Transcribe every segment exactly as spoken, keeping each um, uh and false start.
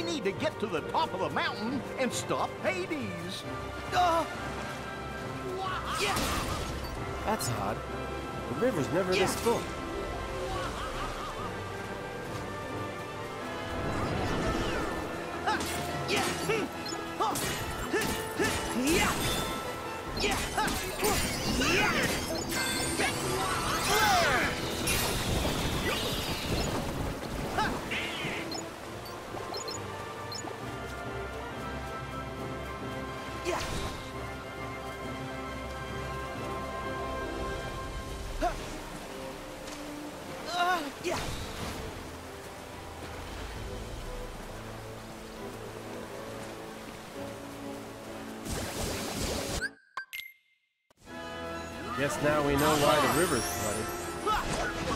need to get to the top of the mountain and stop Hades. Uh, Yeah. That's odd. The river's never Yeah. this full. Yeah. Yeah. Yeah. Yeah. Uh, yeah. Guess now we know why the river's flooded.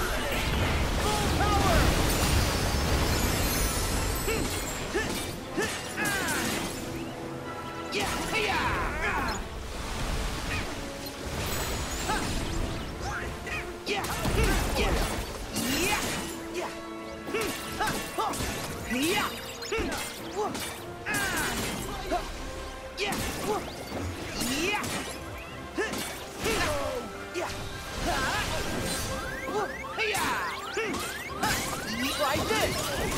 Yeah. Yeah. Yeah. Yeah. Yeah. Yeah. Yeah. Yeah. Yeah. Try this.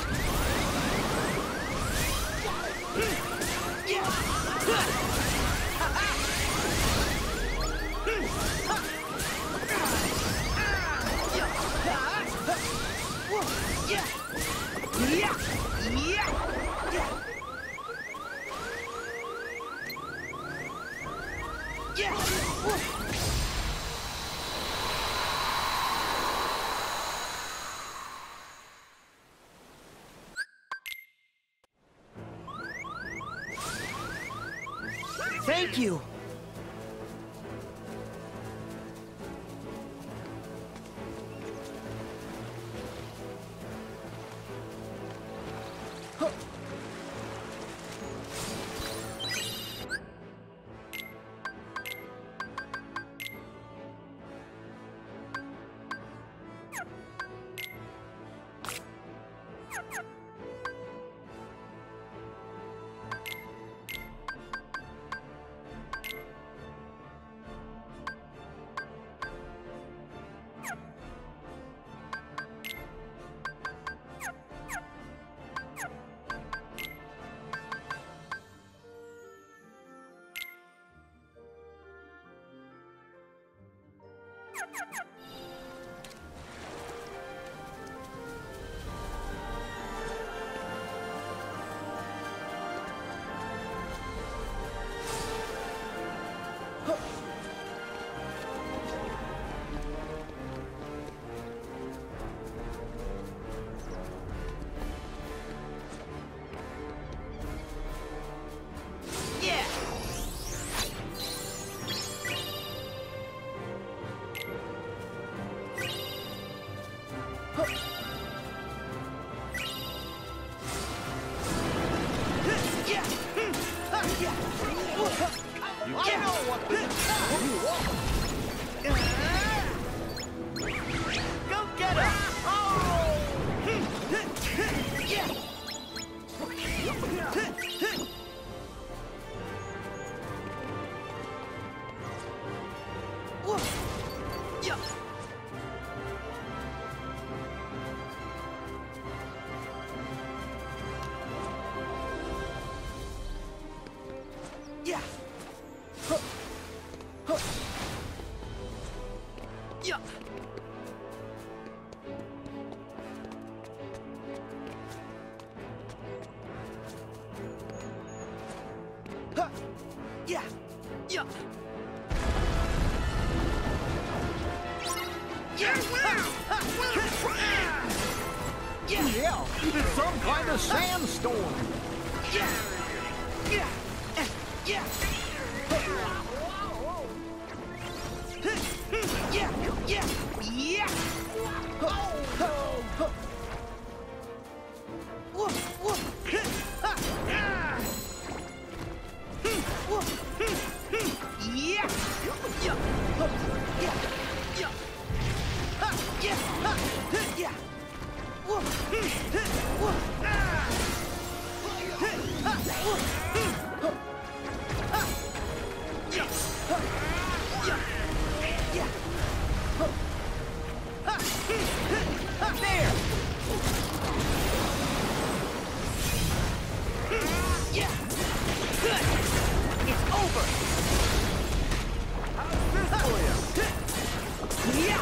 Thank you. I know what to do. Go get her! Oh! Yeah! Whoa! Yeah! Yeah! Huh. Huh. Yeah! Huh. Yeah! Yeah! Yeah! Yeah! Yeah, it's some kind of sandstorm. Yeah! Yeah! Yeah! Yeah! Yeah! Yeah! Whoa! Whoa! Yeah! Yeah! Yeah! Yeah! Yeah! Yeah! Whoa! Whoa! There! Yeah! Good! It's over! How's this for you? Yeah!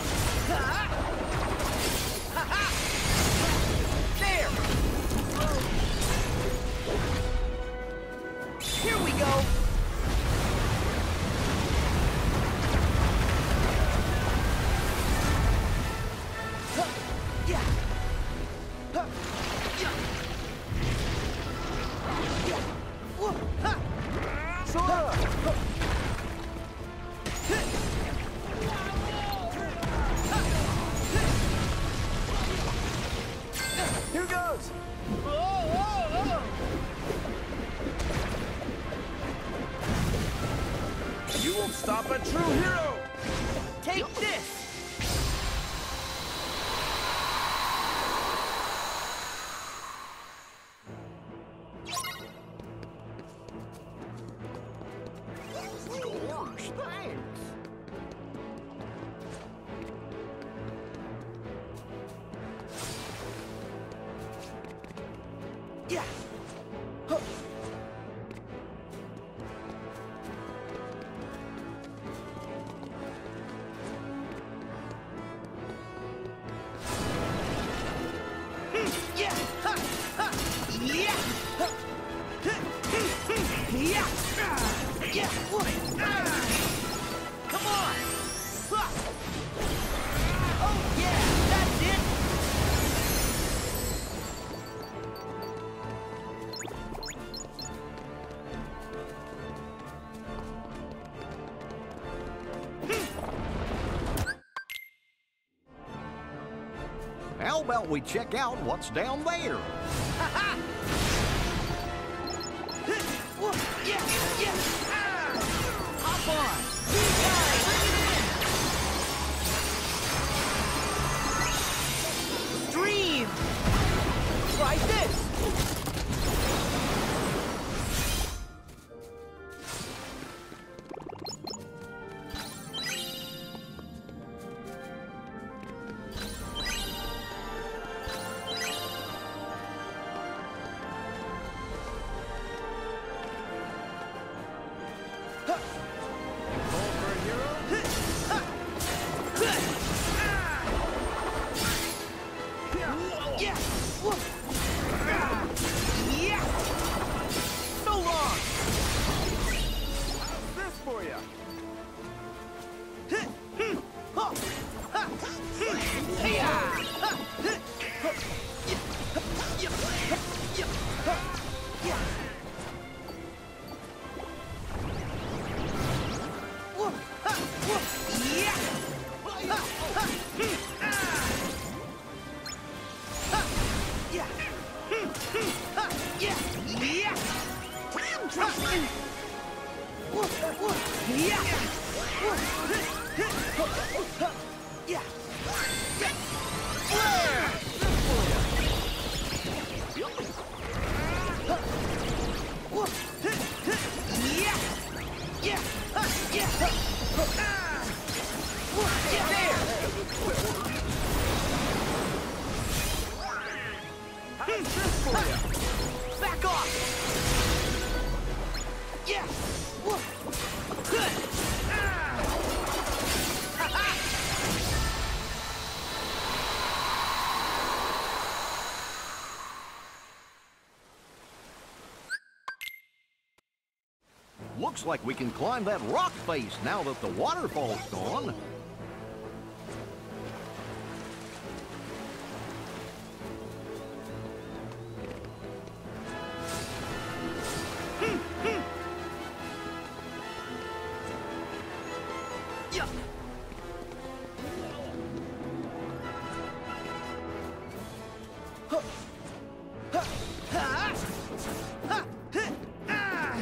Ha-ha! There! Here we go! Yeah! Yeah! Yeah! Sora! Here goes! You won't stop a true hero! Take this! Gosh, thanks! Yeah! Huh. Hmm, yeah! Ha! Ha! Yeah! Ha! Yeah! Ah! Yeah! Ah! Come on! Ha! Oh yeah! That's it! How about we check out what's down there? Ha-ha! Yeah! Yeah! Ah! Hop on! Yeah, bring it in! Stream! Try this! Yeah! Yeah! So long! How's this for you? Back off! Yeah! Good! Ha-ha! Looks like we can climb that rock face now that the waterfall's gone. Yeah! Huh. Huh. Ha! Ha! Huh. Ah!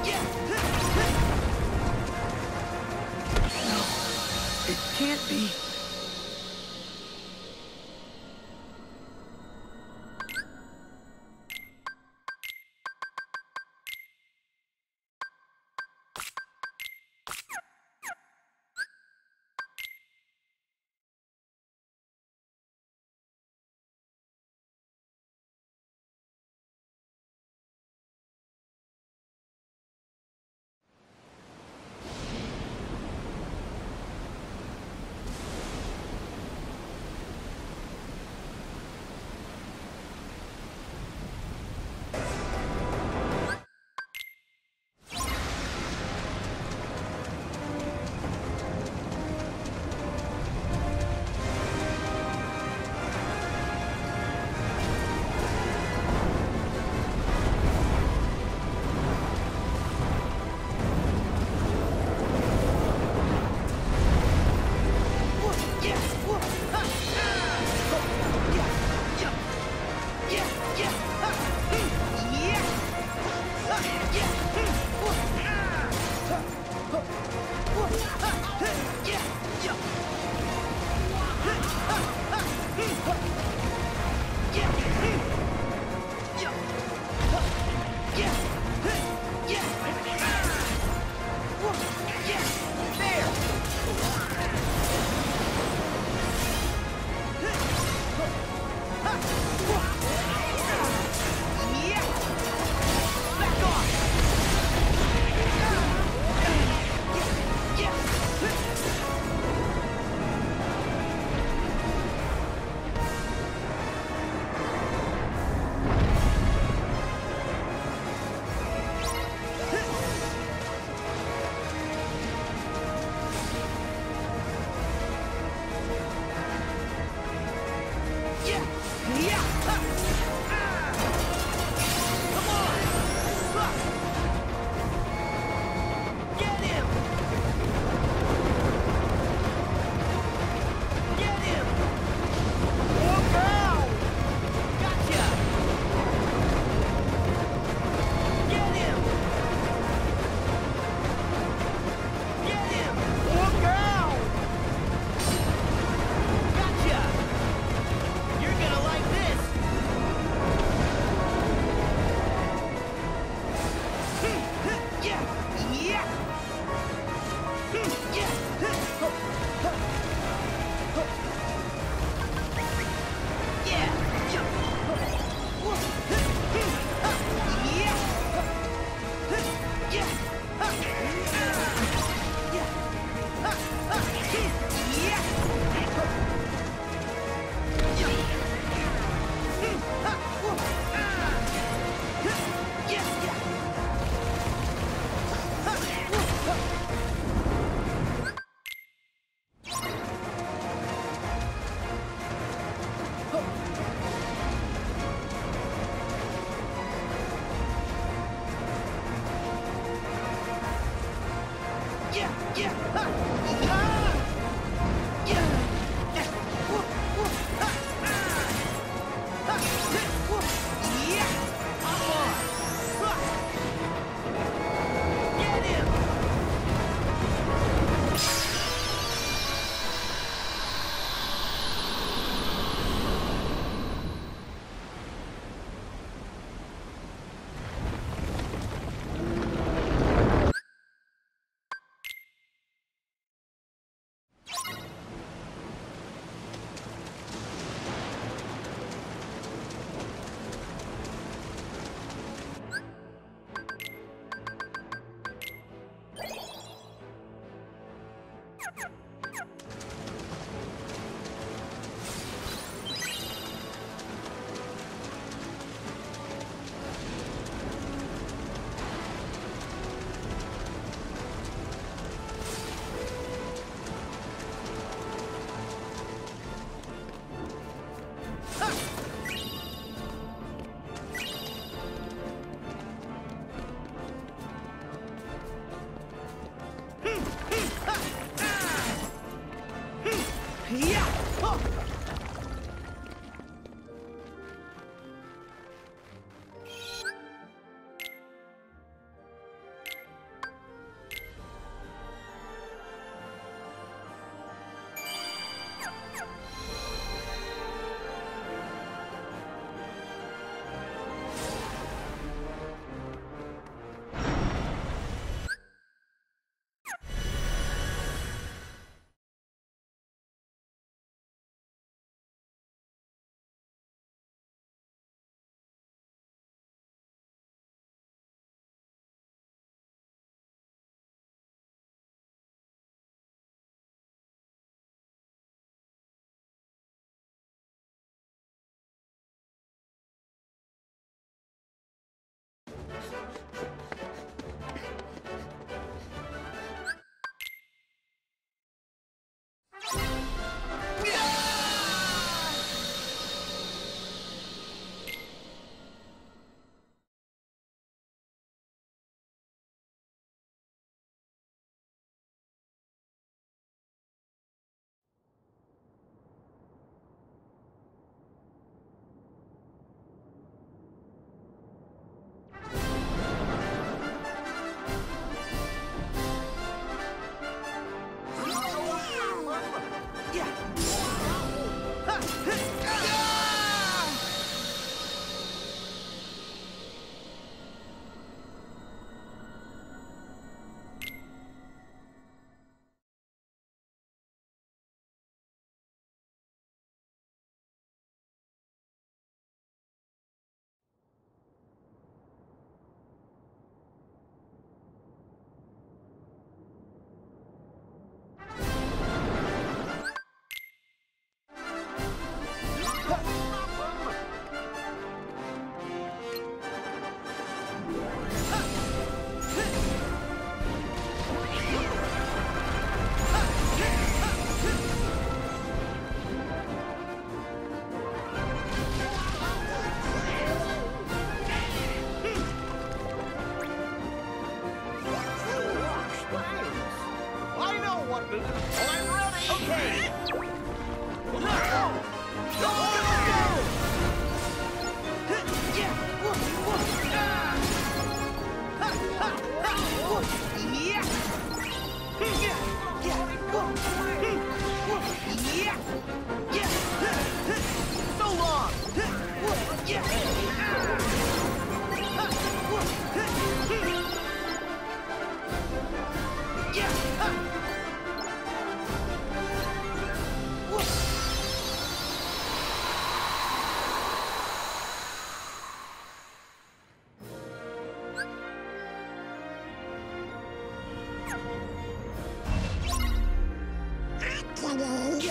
It can't be.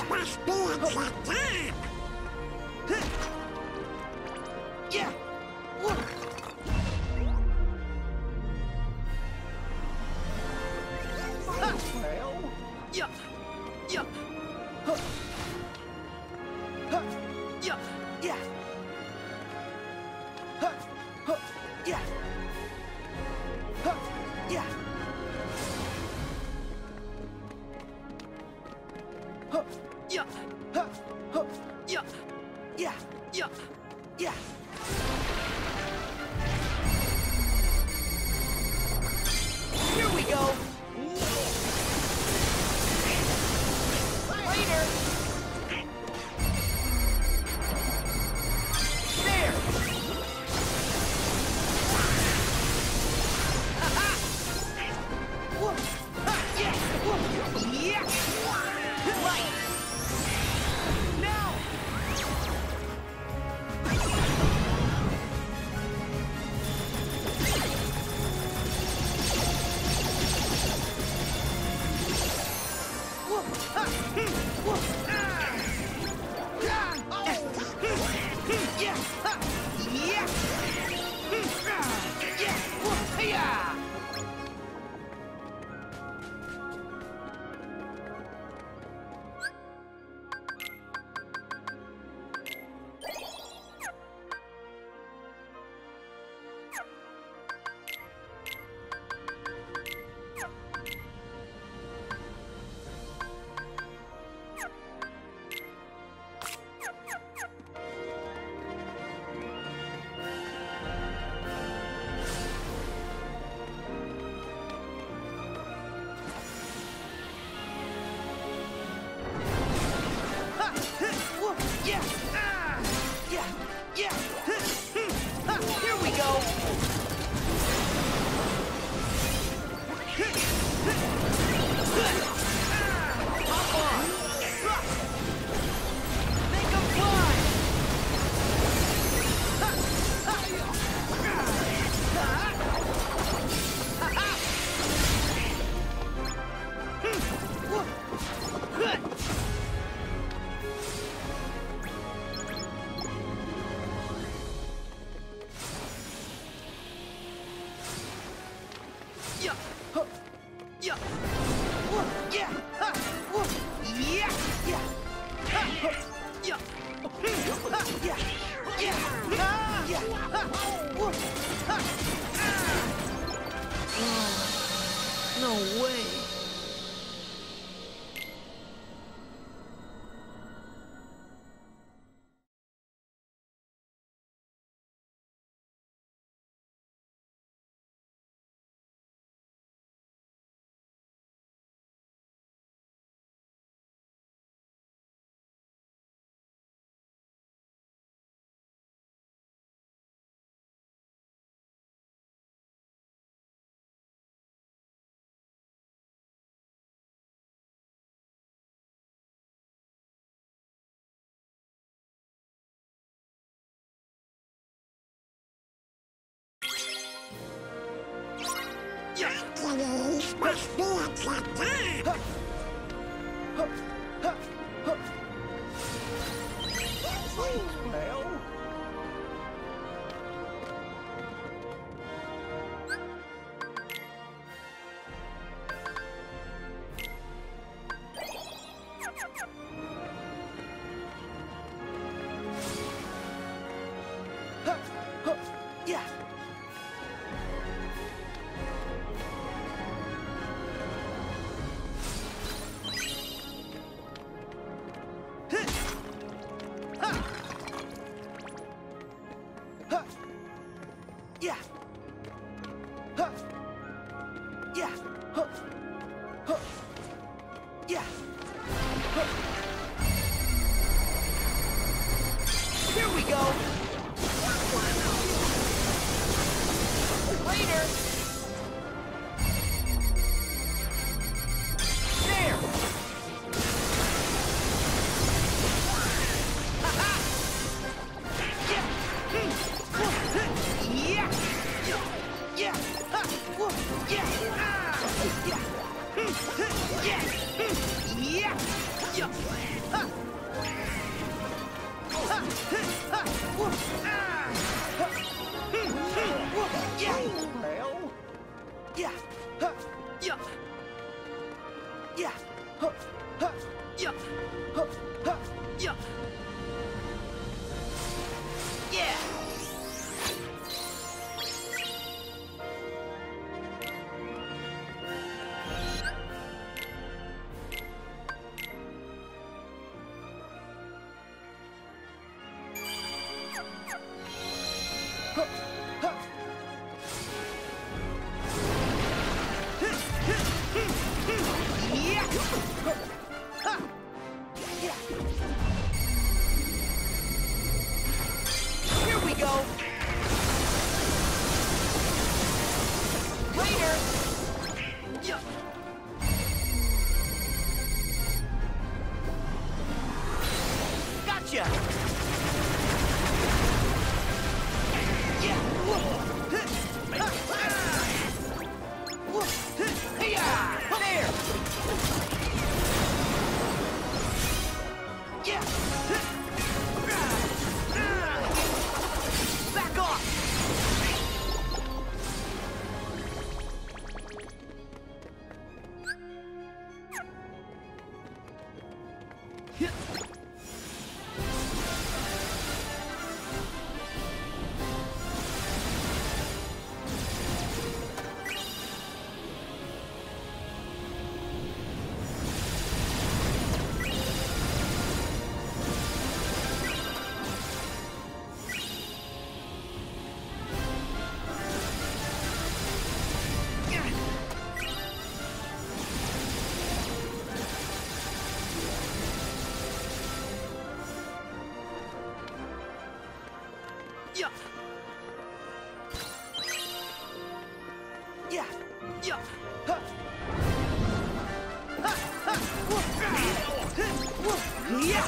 must be at the top. Yeah. Well, Yeah. Yeah. Huh. Huh. Yeah. Yeah. Huh. Huh. Yeah. Huh. Yeah. Huh. Yeah. Huh. Huh. Yeah. Yeah. Yeah. Yeah. Here we go. Later. There. Ha-ha. Whoa. Ha. Yeah. Whoa. Yeah. Right. Now. Whoa. Ha. Hmm. Whoa. Ah. Yeah. Oh. Hmm. Yeah. Ha. Yeah. Hmm. Ah. Yeah. Whoa. Yeah. Ha! Huh. Whoa. Yeah. Ah. Yeah. Yeah. Huh. Hmm. Ha. Here we go. Huh. Huh. Ah. Hop on. Ah. Make 'em fly. Ha. Ha. Ah. Ha. Ha-ha. Hmm. Whoa. Huh. Yeah. Huh. Yeah. Whoa. Yeah. Ha. Whoa. Yeah. Yeah. Ha. Huh. Yeah. Hmm. Ha. Yeah. Yeah. Ah. Yeah. Ha. Whoa. Ha. Ah. Oh, no way. Yeah. Hercules must be at the top. Huh. Huh. Huh. well. Huh. Huh. Yeah. Huh. Huh. Huh. Yeah. Huh. Yeah. Huh. Huh. Yeah. Huh. Here we go. Later. There. Ha-ha. Yeah. Hmm. Whoa. Huh. Yeah. Yeah. Yeah. Ha. Whoa. Yeah. Ah. Yeah. Hmm. Yeah! Yeah! Yeah! Ha! Ha! Ha! Woo! Ah! Yeah! Hell? Yeah! Ha! Yeah! Yeah! Ha! Ha! Yeah! Ha! Ha! Yeah! Yeah! Here we go. Later. Yeah. Gotcha. Yeah. Hey-ya! There. Yeah. Back off. Yeah. Yeah. Yeah. Ha. Ha. Ha. Woo. Woo. Yeah.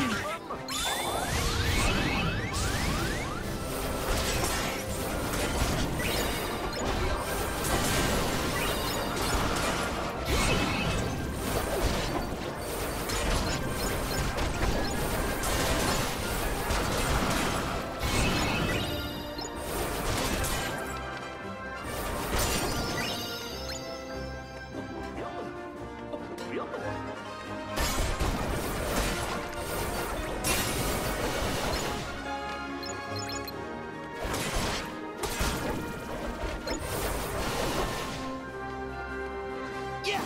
Yeah.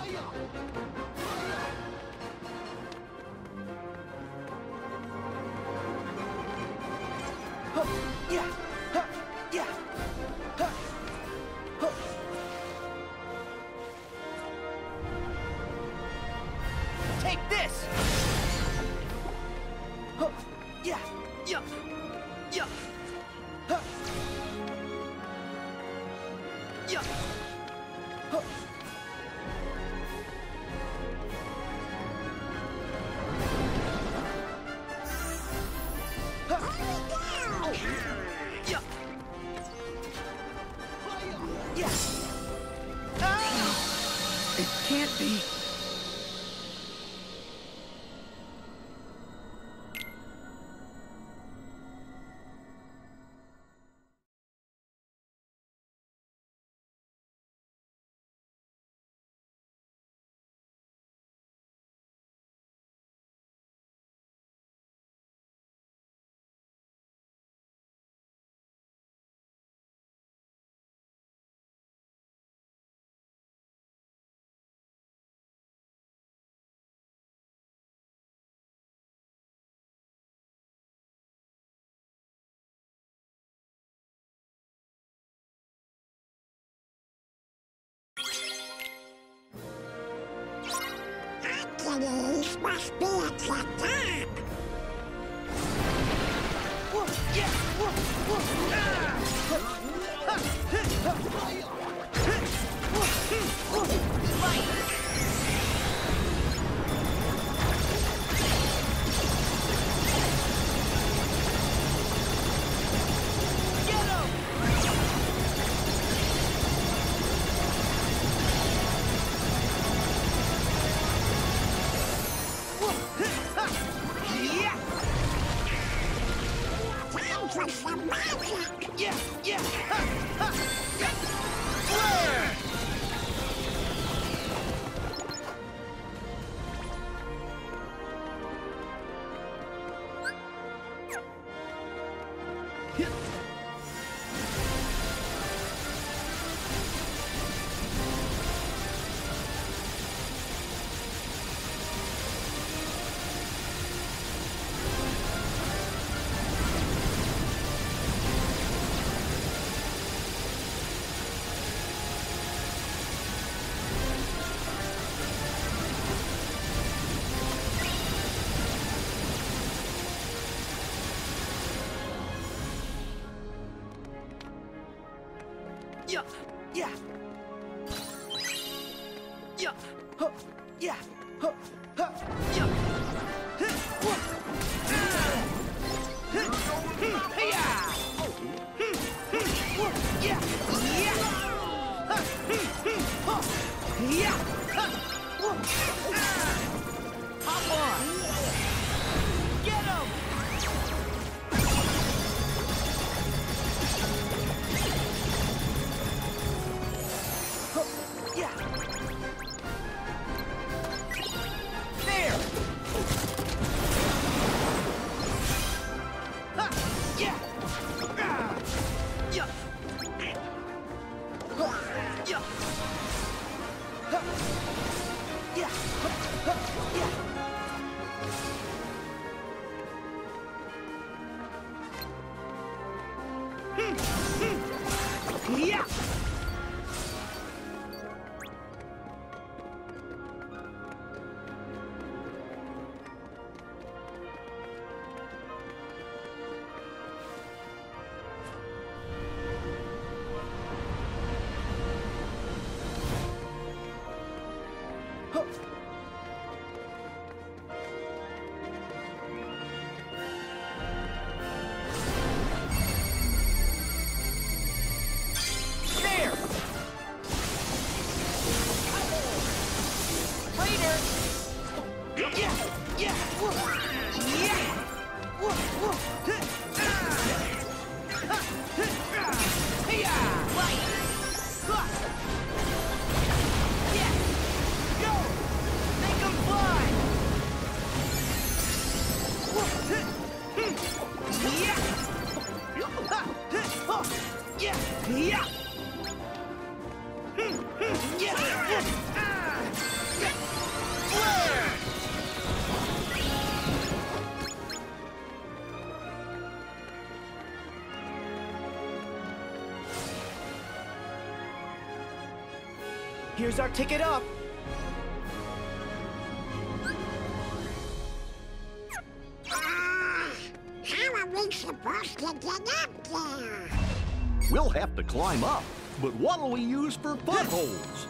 Huh. Yeah. Huh. Yeah. Huh. Huh. Take this. Huh. Yeah. Yeah. Yeah. Huh. Yeah. Huh. Yeah. Yeah. Ah! It can't be. Hercules must be at the top. Whoa, yeah, whoa, whoa, ah! Ha, ha, ha, whoa, whoa, fight! Get him! for some magic. Yeah, yeah, ha, ha, yeah. Flare! Yeah, yeah. Yeah, huh, yeah, huh, huh, yeah. Huh, wha- ah. Huh, hmm, hey-ya. Hmm, hmm, wha- yeah, yeah. Huh, hmm, hmm, huh, yeah, huh, wha- ah. Hop on. Get him. Yeah. There. Ha. Yeah. Ah. Yeah. Huh. Yeah. Ha. Yeah. Huh. Huh. Yeah. Hmm. Hmm. Yeah. Huh. There. Later. Yeah, yeah, whoa, yeah, whoa, whoa, huh, ah, ha, huh, ah, hey-ya, right, ha, yeah, go, make 'em fly, whoa, huh, hmm, yeah, ha, huh, oh, yeah, yeah, hmm, hmm, yeah, yeah, ah, yeah, flare. Here's our ticket up. Ah, how are we supposed to get up there? We'll have to climb up, but what'll we use for footholds?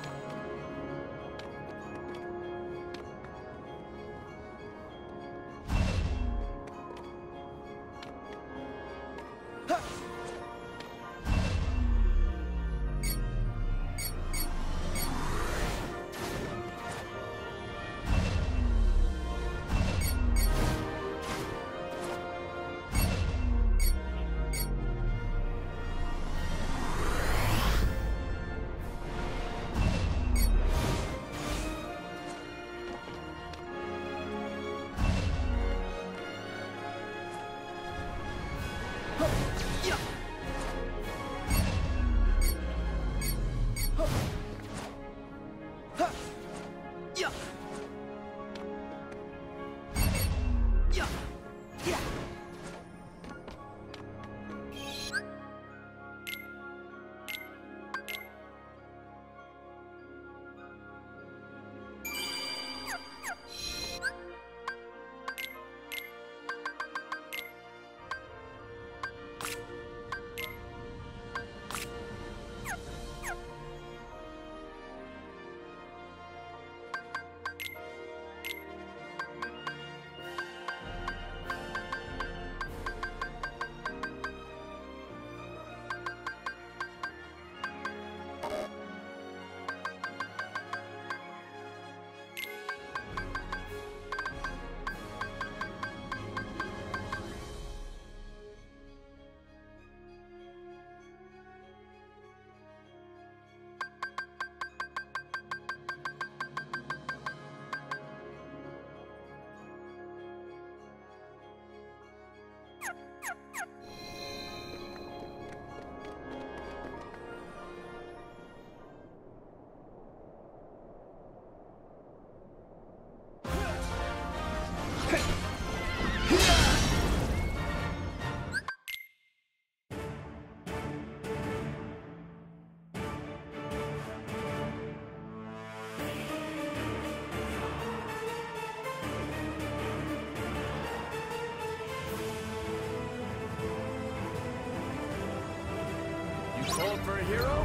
Going for a hero?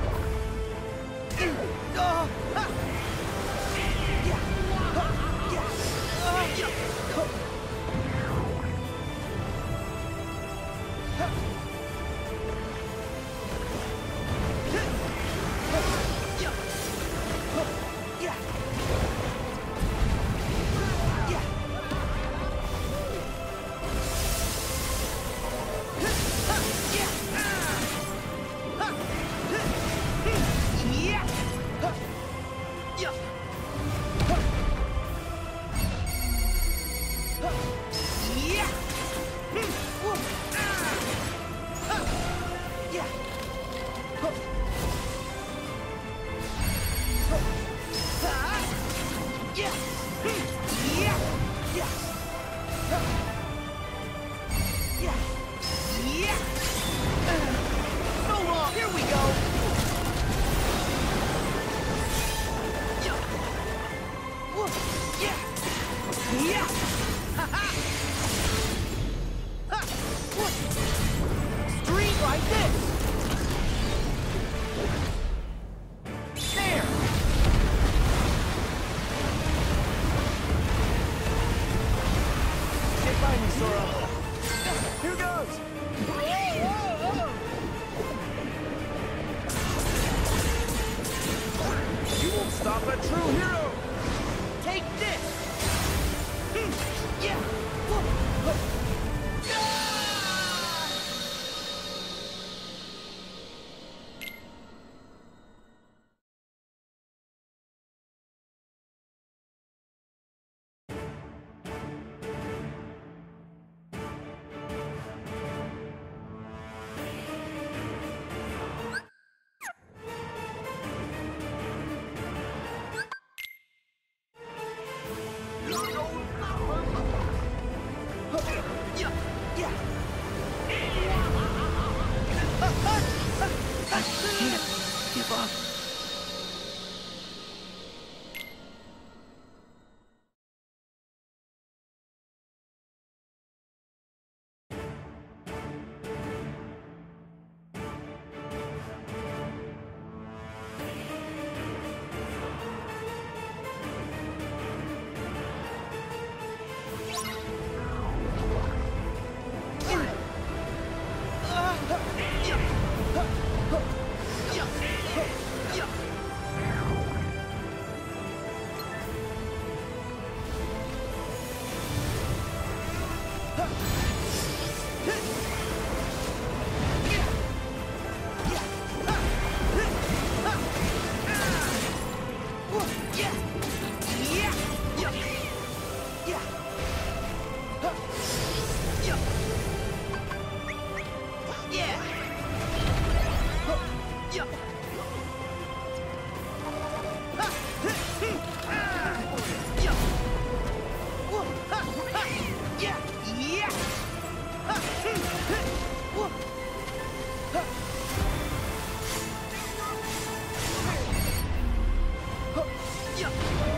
Uh, ha. Yeah. Uh, yeah. Uh, yeah. Uh. Yeah.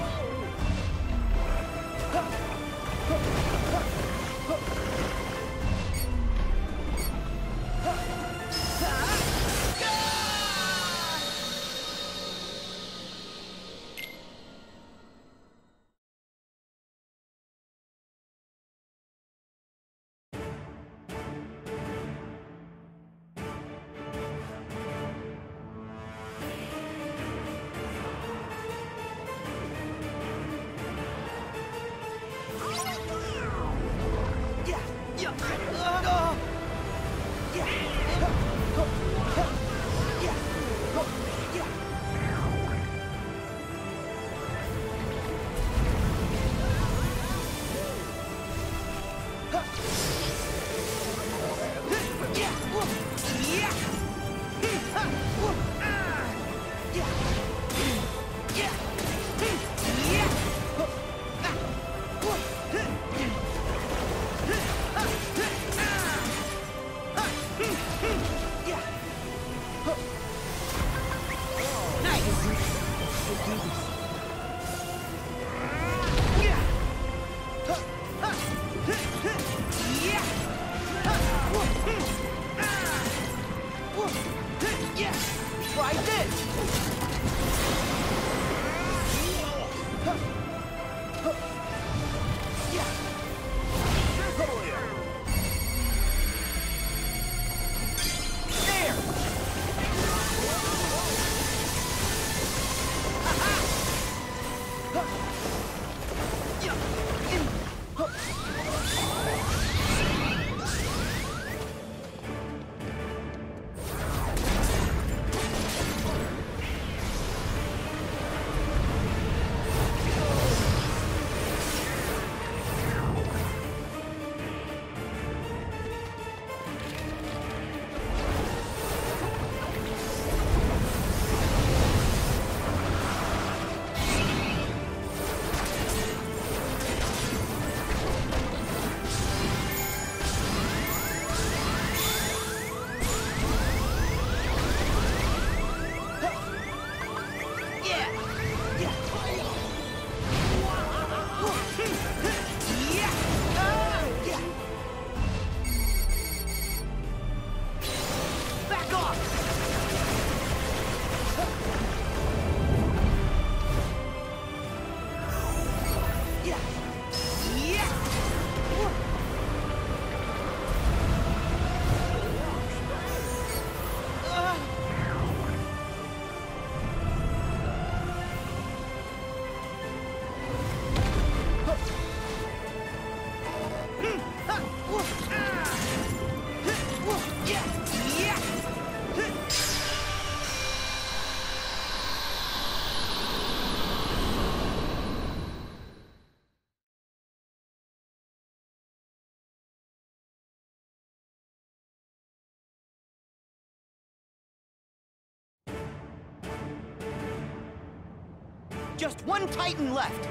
Just one Titan left.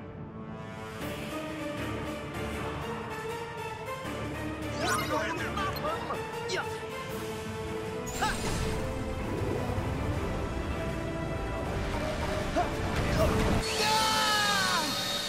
Yeah. Ha. Ha. Ah!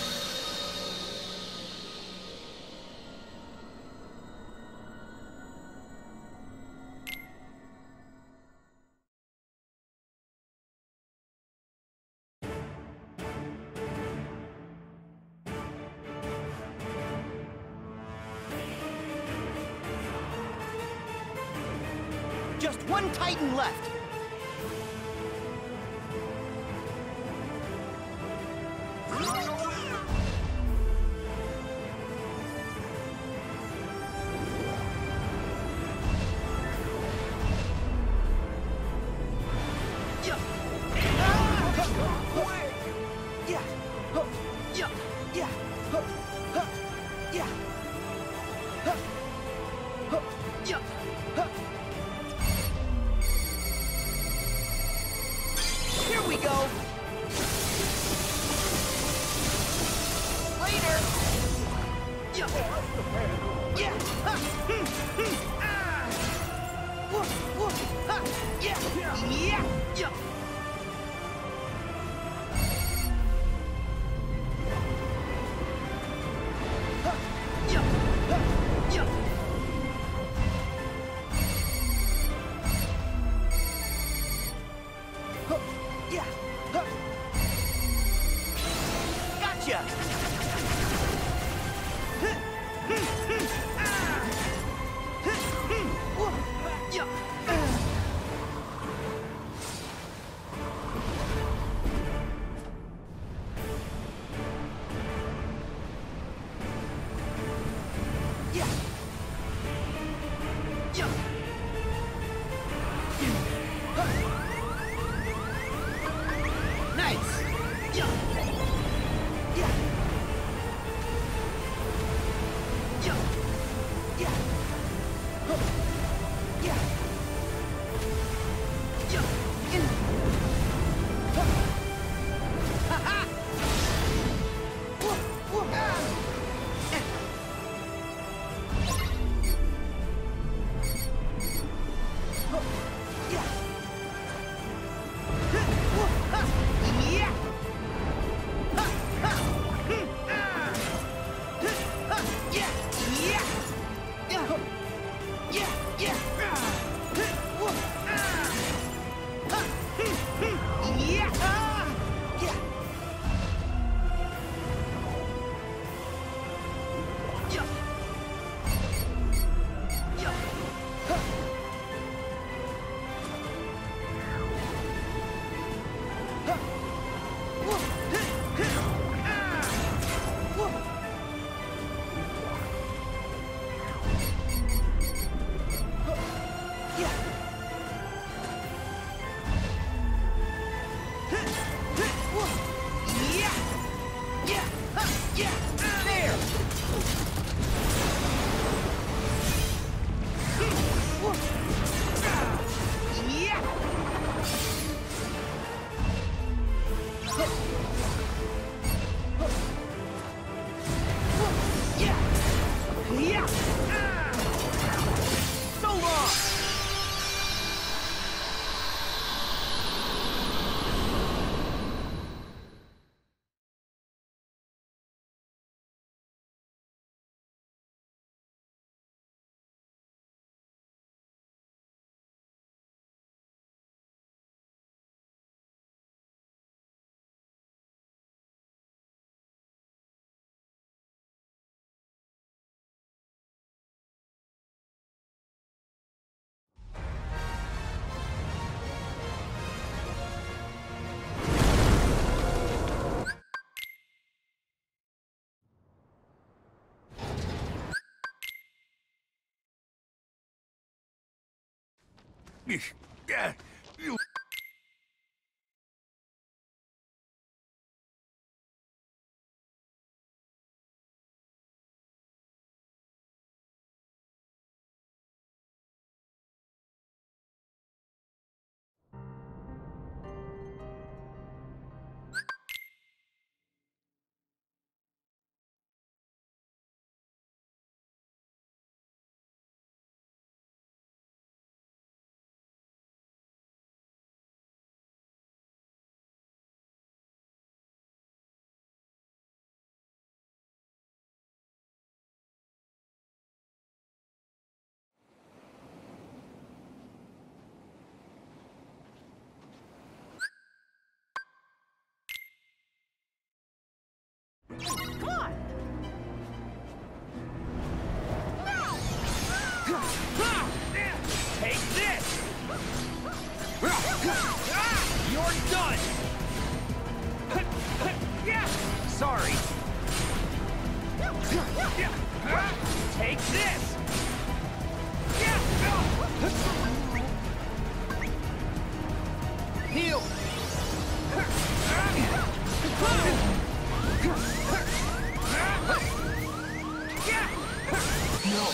Just one Titan left. Yeah. Ah! Yeah. Yeah. Yeah. Yeah. Yeah. Here we go. Later. Yeah. Yeah. Ha. Hmm. Hmm. Ah. Woof. Woof. Ha. Yeah. Yeah. Yeah. Ha. Yeah. Ha. Yeah. Huh. Yeah. Huh. Gotcha. Huh. Hmm. Hmm. Ah. Huh. Hmm. Whoa. Yeah. Ah. Yeah. Yeah. Huh. Nice. Yeah. Yeah. Yeah. Yeah. Huh. Yeah. Yeah. In. Huh. Ha ha. Whoa. Whoa. Ah. Eh. Huh. Yeah. Huh. Whoa. Ha. Yeah. Ha. Ha. Hmm. Ah. Huh. Ha. Yeah. Yeah. Yeah. Huh. Yeah. Yeah. Ah. Huh. Whoa. Ah. Ha. Hmm. Hmm. Yeah. Ah. Yeah. Yeah. Yeah. Huh. Huh. Whoa. Huh. Huh. Ah. Whoa. Huh. Yeah. Huh. Huh. Whoa. Yeah. Yeah. Huh. Yeah. Ah. There. Hmm. Whoa. Ah. Yeah. Huh. Huh. Whoa. Yeah. Yeah. Ah. So long. Yeah, you. Come on! Take this! You're done! Sorry. Take this! Heal! No!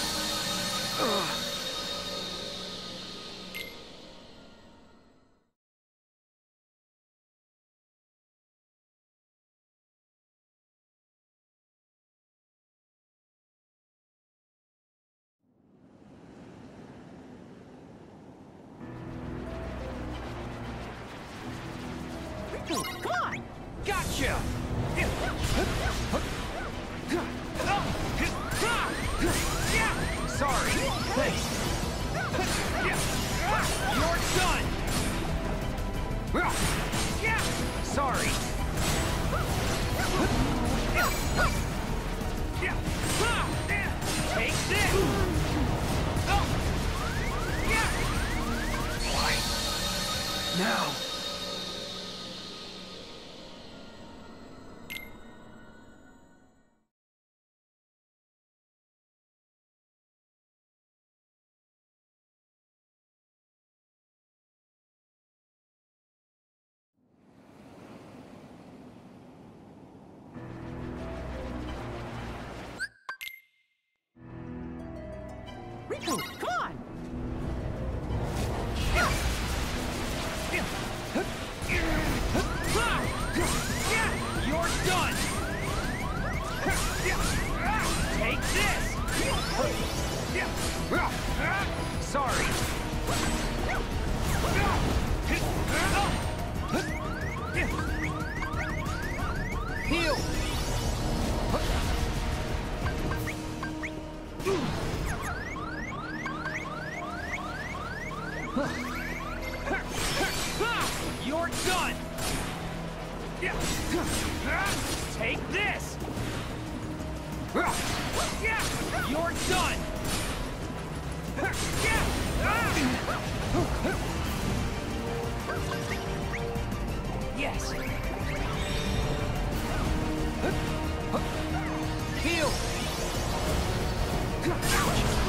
Come on! Gotcha! Sorry. Thanks. You're done! Sorry. Take this! Now! Riku, come on! You're done! Take this! Sorry. Heal! You're done! Take this! You're done! Yes! Heal! Gotcha!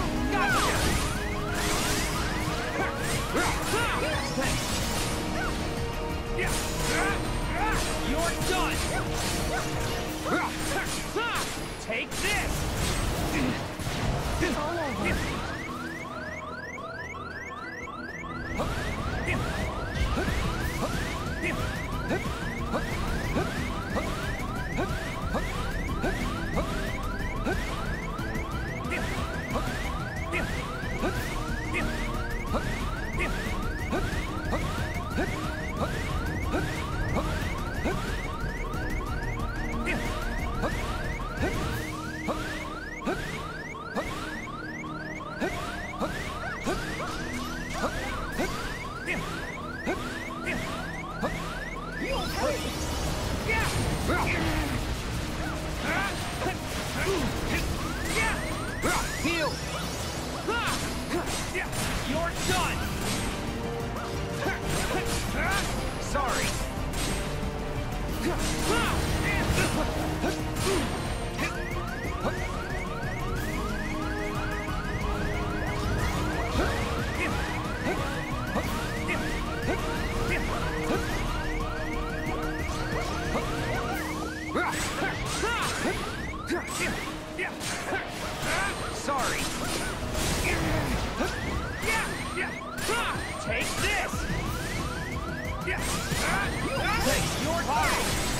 Thanks! You're done! Take this! It's all over! Heal! You're done! Sorry. Sorry. Take this! Thanks, you're fine!